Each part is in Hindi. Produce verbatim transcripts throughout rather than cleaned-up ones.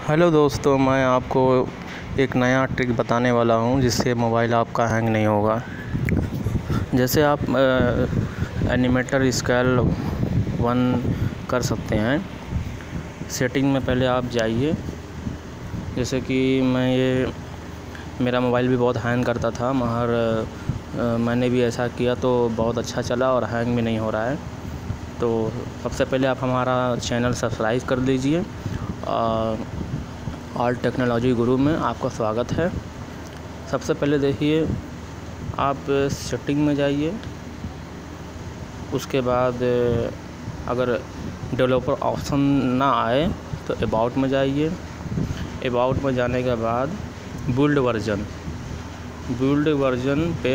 हेलो दोस्तों, मैं आपको एक नया ट्रिक बताने वाला हूं जिससे मोबाइल आपका हैंग नहीं होगा। जैसे आप एनिमेटर स्केल वन कर सकते हैं। सेटिंग में पहले आप जाइए। जैसे कि मैं ये मेरा मोबाइल भी बहुत हैंग करता था, मगर मैंने भी ऐसा किया तो बहुत अच्छा चला और हैंग भी नहीं हो रहा है। तो सबसे पहले आप हमारा चैनल सब्सक्राइब कर लीजिए। ऑल टेक्नोलॉजी गुरु में आपका स्वागत है। सबसे पहले देखिए, आप सेटिंग में जाइए। उसके बाद अगर डेवलपर ऑप्शन ना आए तो अबाउट में जाइए। अबाउट में जाने के बाद बिल्ड वर्जन बिल्ड वर्जन पे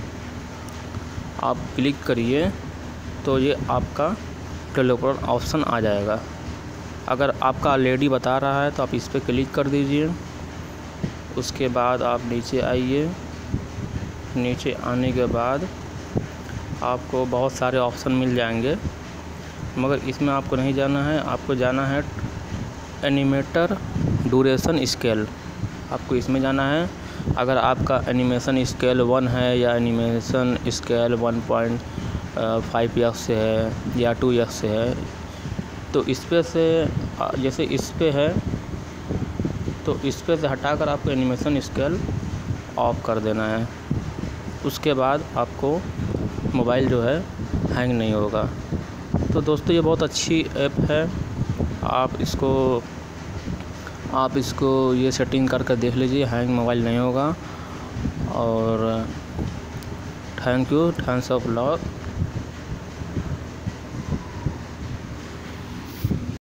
आप क्लिक करिए तो ये आपका डेवलपर ऑप्शन आ जाएगा। अगर आपका ऑलरेडी बता रहा है तो आप इस पर क्लिक कर दीजिए। उसके बाद आप नीचे आइए। नीचे आने के बाद आपको बहुत सारे ऑप्शन मिल जाएंगे, मगर इसमें आपको नहीं जाना है। आपको जाना है एनिमेटर ड्यूरेशन स्केल, आपको इसमें जाना है। अगर आपका एनिमेशन स्केल वन है या animation scale one point five x से है या टू एक्स से है, तो इस पे से जैसे इस पे है तो इस पे से हटाकर आपको एनिमेशन स्केल ऑफ कर देना है। उसके बाद आपको मोबाइल जो है हैंग नहीं होगा। तो दोस्तों, ये बहुत अच्छी ऐप है। आप इसको आप इसको ये सेटिंग करके देख लीजिए, हैंग मोबाइल नहीं होगा। और thank you, thanks of lot.